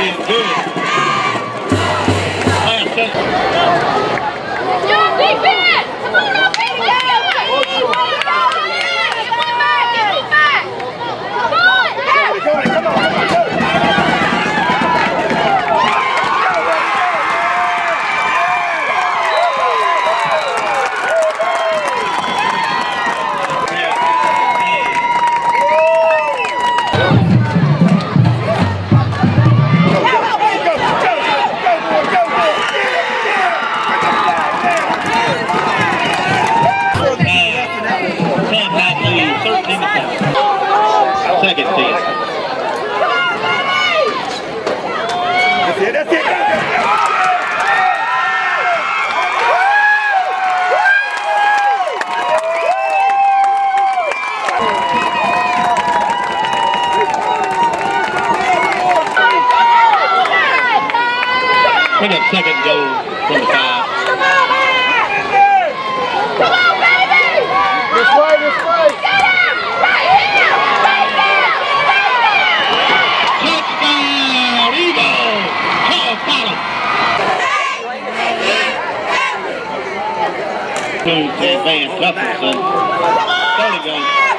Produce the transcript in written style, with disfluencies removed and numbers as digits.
did good. Last second. John, defense! Come on, now, baby, get it! Come on back! Come on! Come on! Second team. That's it. Bring up second goal from the 5. Come on, baby! This way. Get him! Right here! Right there! Touchdown, Eagles! Charles Collins. 2 to advance Gustafson. 30 goals.